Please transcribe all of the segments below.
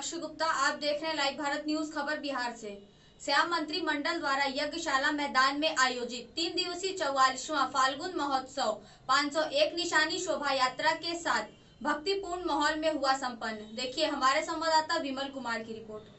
साक्षी गुप्ता, आप देख रहे हैं लाइव भारत न्यूज। खबर बिहार से। श्याम मंत्रिमंडल द्वारा यज्ञशाला मैदान में आयोजित 3 दिवसीय 44वां फाल्गुन महोत्सव 501 निशानी शोभा यात्रा के साथ भक्तिपूर्ण माहौल में हुआ संपन्न। देखिए हमारे संवाददाता विमल कुमार की रिपोर्ट।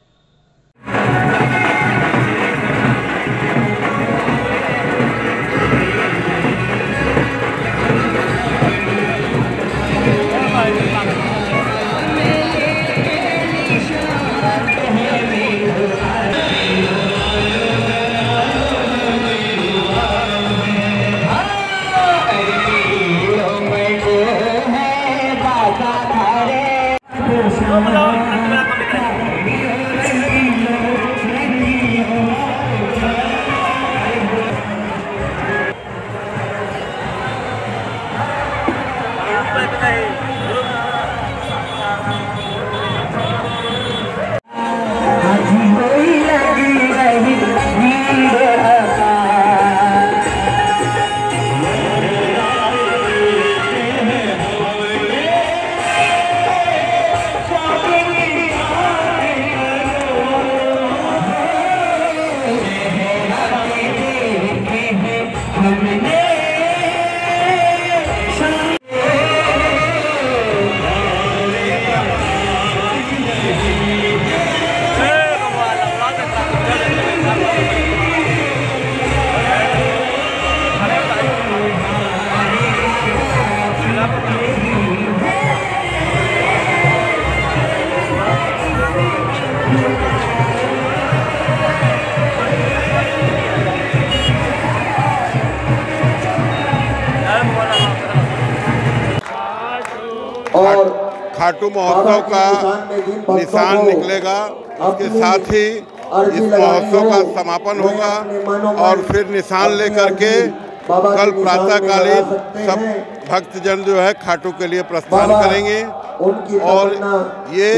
और खाटू महोत्सव का निशान निकलेगा। उसके साथ ही इस महोत्सव का समापन होगा और फिर निशान लेकर के कल प्रातःकालीन सब भक्तजन जो है खाटू के लिए प्रस्थान करेंगे। और ये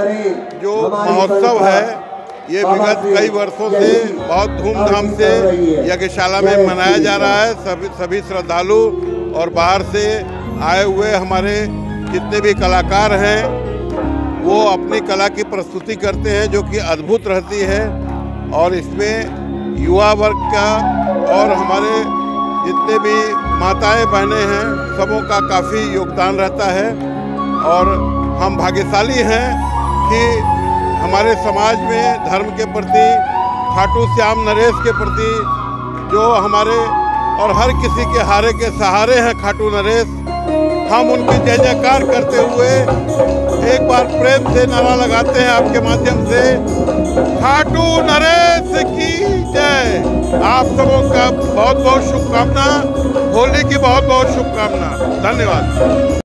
जो महोत्सव है ये विगत कई वर्षों से बहुत धूमधाम से यज्ञशाला में मनाया जा रहा है। सभी श्रद्धालु और बाहर से आए हुए हमारे जितने भी कलाकार हैं वो अपनी कला की प्रस्तुति करते हैं जो कि अद्भुत रहती है। और इसमें युवा वर्ग का और हमारे जितने भी माताएं बहनें हैं सबों का काफ़ी योगदान रहता है। और हम भाग्यशाली हैं कि हमारे समाज में धर्म के प्रति, खाटू श्याम नरेश के प्रति जो हमारे और हर किसी के हारे के सहारे हैं खाटू नरेश, हम उनकी जय जयकार करते हुए एक बार प्रेम से नारा लगाते हैं आपके माध्यम से, खाटू नरेश की जय। आप सबों का बहुत बहुत शुभकामना, होली की बहुत बहुत शुभकामना। धन्यवाद।